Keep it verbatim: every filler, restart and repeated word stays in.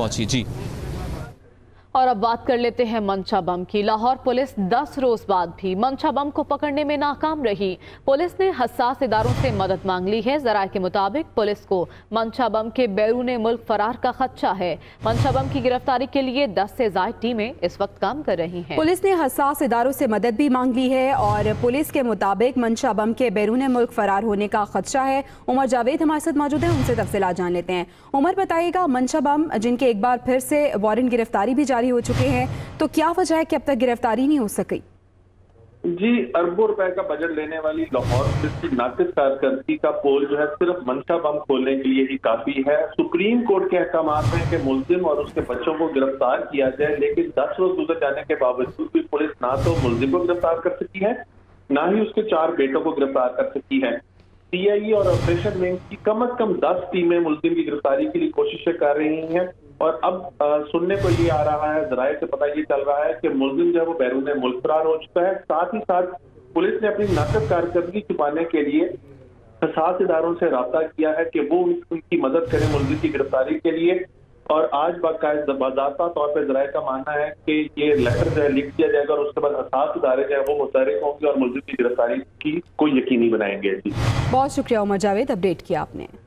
पहुंची। जी और अब बात कर लेते हैं मंशा बम की। लाहौर पुलिस दस रोज बाद भी मंशा बम को पकड़ने में नाकाम रही। पुलिस ने हसास इदारों से मदद मांग ली है। जराये के मुताबिक पुलिस को मंशा बम के बैरून मुल्क फरार का खदशा है। मंशा बम की गिरफ्तारी के लिए दस से ज्यादा टीमें इस वक्त काम कर रही हैं। पुलिस ने हसास इदारों से मदद भी मांग ली है और पुलिस के मुताबिक मंशा बम के बैरून मुल्क फरार होने का खदशा है। उमर जावेद हमारे साथ मौजूद है, उनसे तफसीलात जान लेते हैं। उमर, बताइएगा, मंशा बम जिनके एक बार फिर से वारंट गिरफ्तारी भी जारी हो चुके हैं, तो क्या वजह है कि अब तक गिरफ्तारी नहीं हो सकी? जी, अरबों रुपए का बजट लेने वाली लाहौर पुलिस की नाकिस कारकर्दगी का पोल जो है सिर्फ मंशा बम खोलने के लिए ही काफी है। सुप्रीम कोर्ट के अहकाम हैं कि मुल्जिम और उसके बच्चों को गिरफ्तार किया जाए, लेकिन दस रोज गुजर जाने के बावजूद भी पुलिस ना तो मुल्जिम को गिरफ्तार कर सकी है, ना ही उसके चार बेटों को गिरफ्तार कर सकी है। सी आई ए और ऑपरेशन विंग की कम अज कम दस टीमें मुल्जिम की गिरफ्तारी के लिए कोशिशें कर रही हैं और अब आ, सुनने को ये आ रहा है, जराये से पता ये चल रहा है कि मुल्जिम जो है वो बैरून मुल्क फरार हो चुका है। साथ ही साथ पुलिस ने अपनी नाकद कारकर्दगी छुपाने के लिए हसास इदारों से राब्ता किया है कि वो उनकी मदद करें मुल्जिम की गिरफ्तारी के लिए। और आज बाकायदा तौर पर जराये का मानना है कि ये लेटर जो है लिख दिया जाएगा और उसके बाद हसास इदारे जो है वो मुतहरिक होंगे और मुल्जिम की गिरफ्तारी की को यकीनी बनाएंगे। जी, बहुत शुक्रिया उमर जावेद, अपडेट किया आपने।